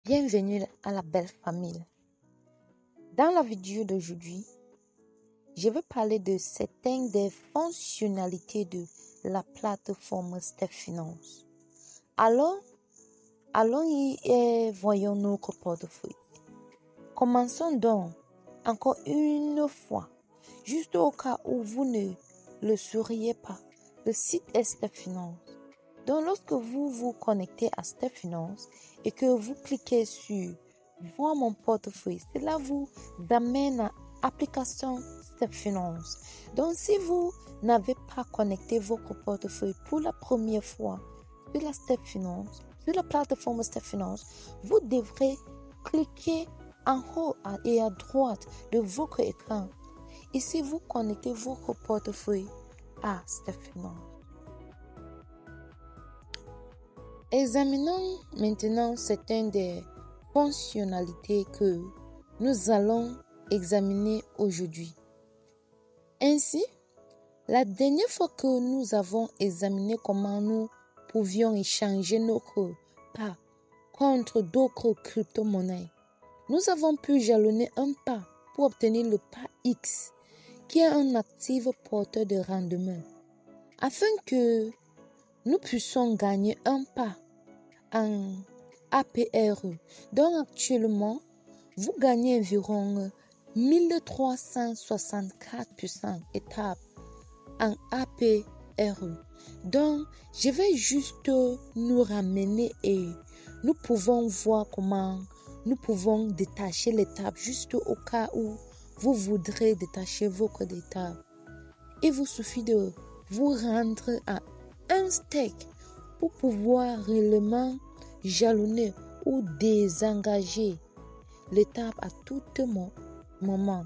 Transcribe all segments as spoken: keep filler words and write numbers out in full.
Bienvenue à la belle famille. Dans la vidéo d'aujourd'hui, je vais parler de certaines des fonctionnalités de la plateforme Step Finance. Alors, allons y et voyons notre portefeuille. Commençons donc encore une fois, juste au cas où vous ne le sauriez pas. Le site est Step Finance. Donc, lorsque vous vous connectez à Step Finance et que vous cliquez sur voir mon portefeuille, cela vous amène à l'application Step Finance. Donc, si vous n'avez pas connecté votre portefeuille pour la première fois sur la Step Finance, sur la plateforme Step Finance, vous devrez cliquer en haut et à droite de votre écran. Ici, vous connectez votre portefeuille à Step Finance. Examinons maintenant certaines des fonctionnalités que nous allons examiner aujourd'hui. Ainsi, la dernière fois que nous avons examiné comment nous pouvions échanger notre pas contre d'autres crypto-monnaies, nous avons pu jalonner un pas pour obtenir le pas X, qui est un actif porteur de rendement, afin que nous puissions gagner un pas en A P R E. Donc actuellement, vous gagnez environ mille trois cent soixante-quatre puissance étapes en A P R E. Donc, je vais juste nous ramener et nous pouvons voir comment nous pouvons détacher l'étape juste au cas où vous voudrez détacher votre étape. Il vous suffit de vous rendre à un stake pour pouvoir réellement jalonner ou désengager l'étape à tout moment.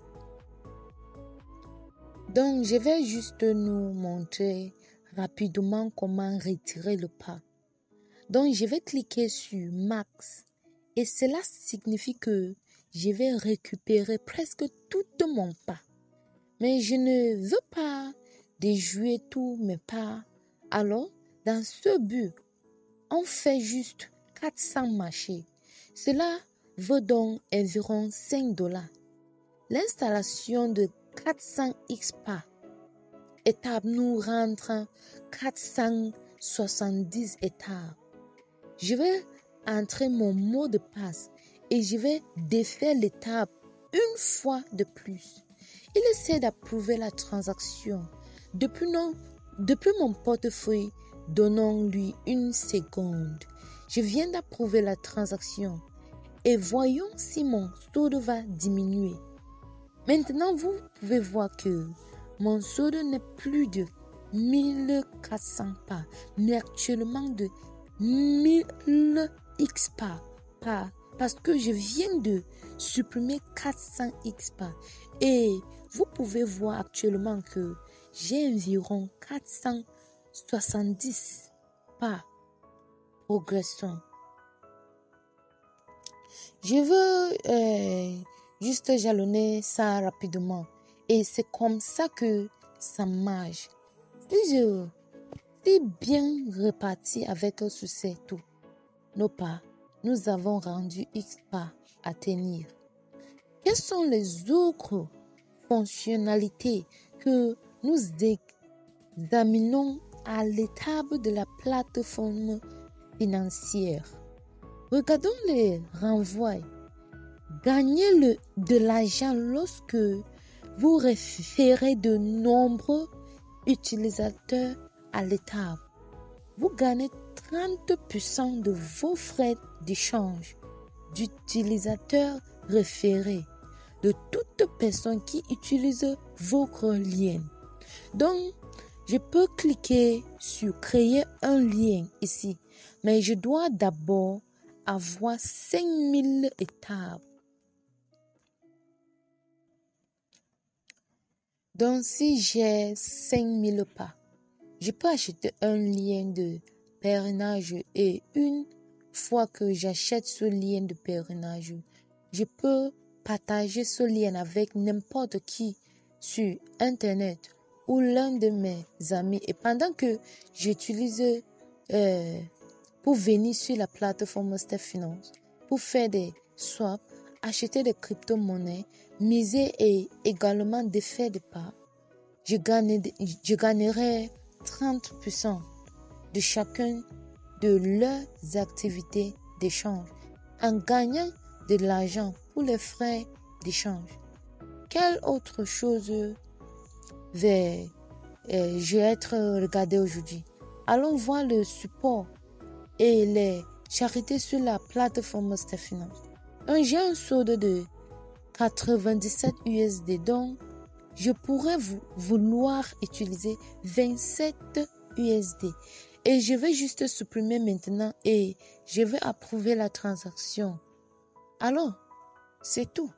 Donc, je vais juste nous montrer rapidement comment retirer le pas. Donc, je vais cliquer sur Max et cela signifie que je vais récupérer presque tout mon pas. Mais je ne veux pas déjouer tous mes pas. Alors, dans ce but, on fait juste quatre cents marchés. Cela vaut donc environ cinq dollars. L'installation de quatre cents X pas étapes nous rentre quatre cent soixante-dix étapes. Je vais entrer mon mot de passe et je vais défaire l'étape une fois de plus. Il essaie d'approuver la transaction. Depuis, non, depuis mon portefeuille, donnons-lui une seconde. Je viens d'approuver la transaction et voyons si mon solde va diminuer. Maintenant, vous pouvez voir que mon solde n'est plus de mille quatre cents pas, mais actuellement de mille X pas, pas parce que je viens de supprimer quatre cents X pas. Et vous pouvez voir actuellement que j'ai environ quatre cent soixante-dix pas progression. Je veux euh, juste jalonner ça rapidement. Et c'est comme ça que ça marche. Si je suis bien reparti avec un succès tout, nos pas, nous avons rendu X pas à tenir. Quelles sont les autres fonctionnalités que nous examinons à l'étape de la plateforme financière? Regardons les renvois. Gagnez le, de l'argent lorsque vous référez de nombreux utilisateurs à l'étape. Vous gagnez trente pour cent de vos frais d'échange d'utilisateurs référés de toute personne qui utilise votre lien. Donc, je peux cliquer sur créer un lien ici, mais je dois d'abord avoir cinq mille étapes. Donc, si j'ai cinq mille pas, je peux acheter un lien de pèlerinage et une fois que j'achète ce lien de pèlerinage, je peux partager ce lien avec n'importe qui sur Internet ou l'un de mes amis. Et pendant que j'utilise euh, pour venir sur la plateforme Step Finance, pour faire des swaps, acheter des crypto-monnaies, miser et également défaire des parts. Je, gagne, je gagnerai trente pour cent de chacune de leurs activités d'échange en gagnant de l'argent pour les frais d'échange. Quelle autre chose vais, euh, je vais être regardé aujourd'hui? Allons voir le support et les charités sur la plateforme Stefinance. Donc, j'ai un solde de quatre-vingt-dix-sept U S D, donc je pourrais vou- vouloir utiliser vingt-sept U S D. Et je vais juste supprimer maintenant et je vais approuver la transaction. Alors, c'est tout.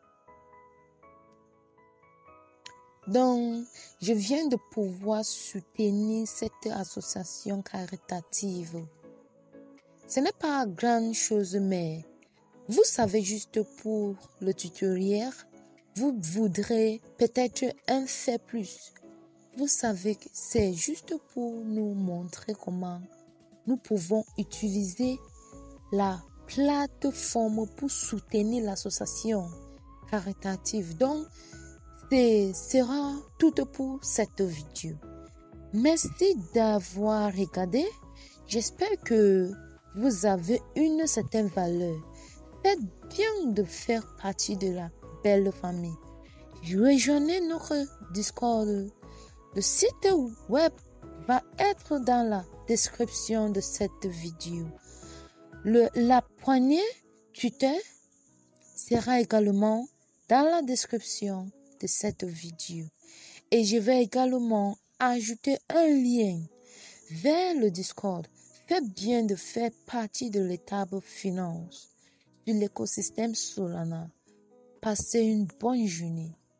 Donc, je viens de pouvoir soutenir cette association caritative. Ce n'est pas grand chose, mais vous savez, juste pour le tutoriel, vous voudrez peut-être un fait plus. Vous savez que c'est juste pour nous montrer comment nous pouvons utiliser la plateforme pour soutenir l'association caritative. Donc, ce sera tout pour cette vidéo. Merci d'avoir regardé. J'espère que vous avez une certaine valeur. Faites bien de faire partie de la belle famille. Rejoignez notre Discord. Le site web va être dans la description de cette vidéo. Le, la poignée Twitter sera également dans la description de cette vidéo. Et je vais également ajouter un lien vers le Discord. Faites bien de faire partie de l'étape finance sur l'écosystème Solana. Passez une bonne journée.